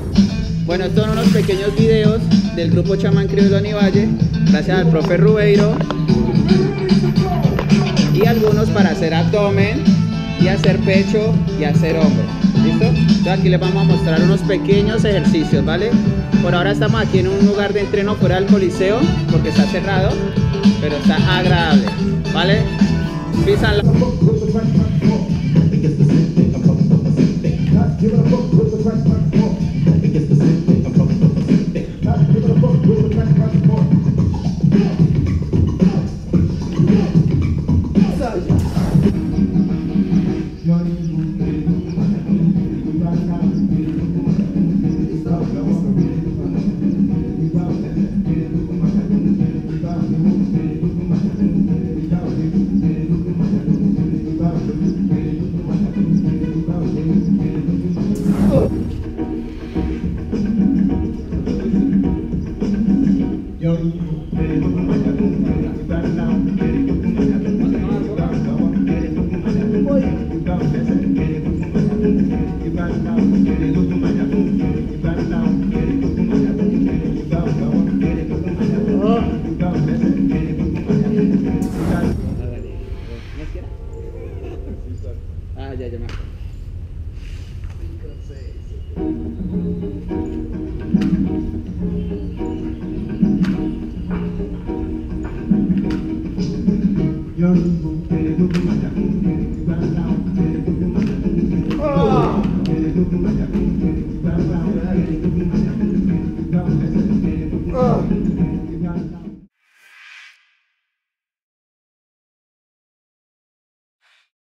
Bueno, estos son unos pequeños videos del grupo Chamán Criollo Onivalle, gracias al profe Rubeiro, y algunos para hacer abdomen y hacer pecho y hacer hombro. ¿Listo? Entonces aquí les vamos a mostrar unos pequeños ejercicios, ¿vale? Por ahora estamos aquí en un lugar de entreno fuera del coliseo porque está cerrado, pero está agradable, ¿vale? Pisan la... Ah, ya me acuerdo. Yo